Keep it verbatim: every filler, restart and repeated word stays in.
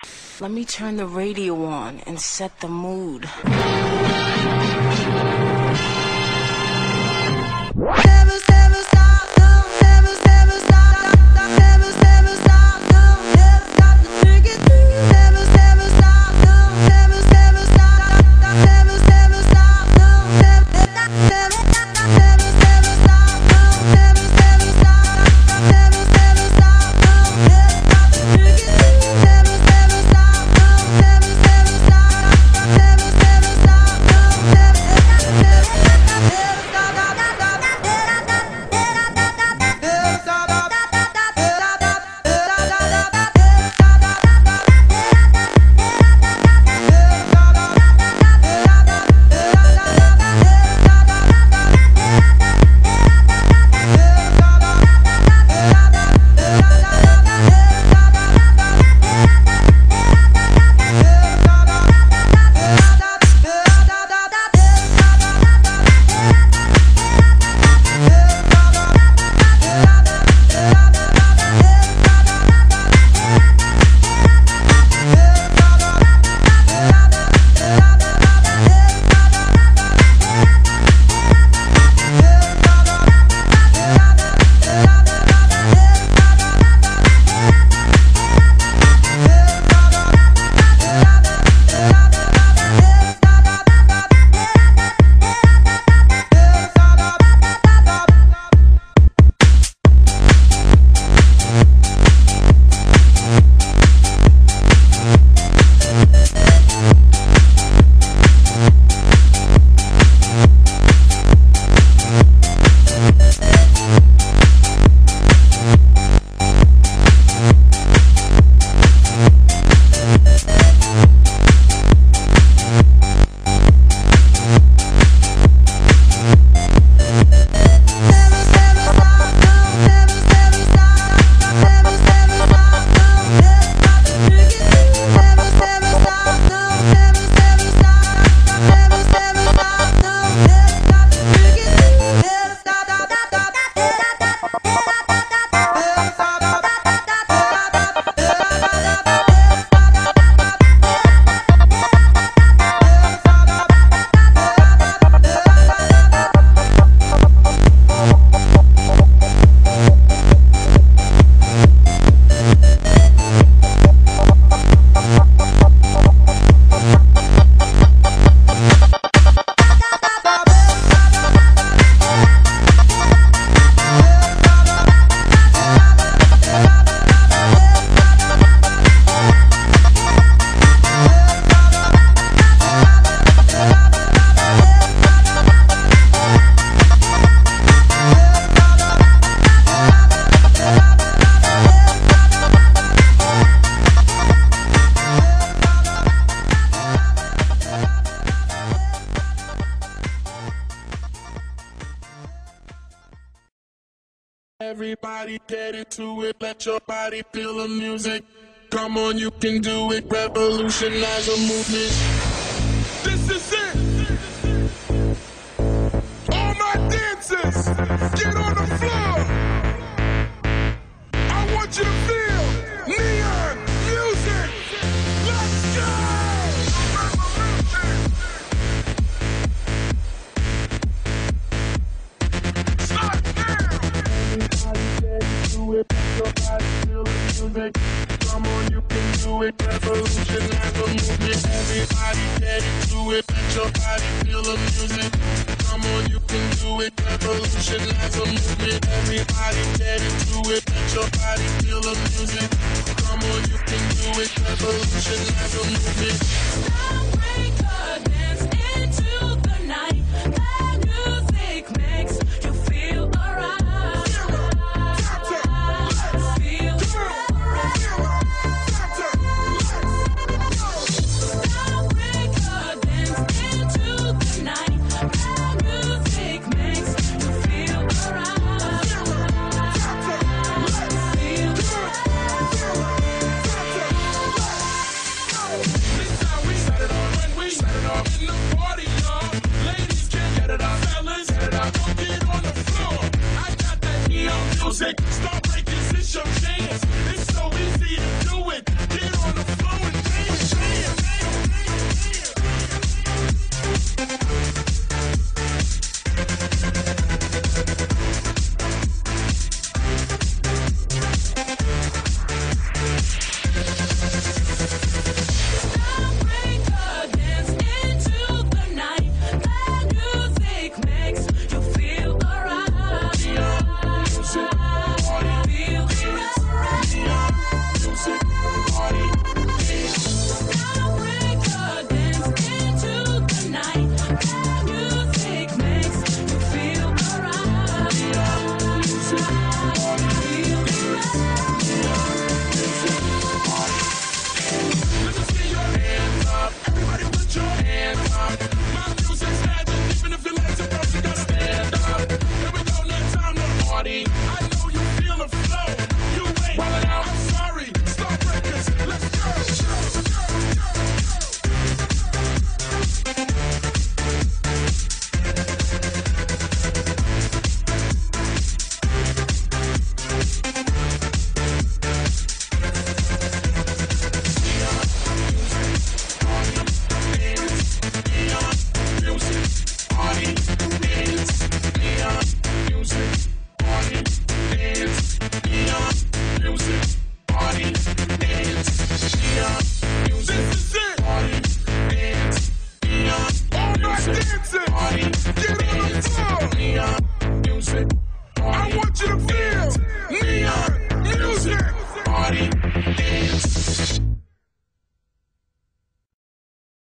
Let me turn the radio on and set the mood. Everybody get into it, let your body feel the music. Come on, you can do it, revolutionize a movement. This is it! All my dancers, get on the floor! I want you to feel neon music! Let's go! Start now! Everybody get into it, let your body feel the music. Come on, you can do it, revolutionize the movement. Everybody get into it, let your body feel the music. Come on, you can do it, revolutionize the movement. Everybody get into it, let your body feel the music. Come on, you can do it, revolutionize the movement.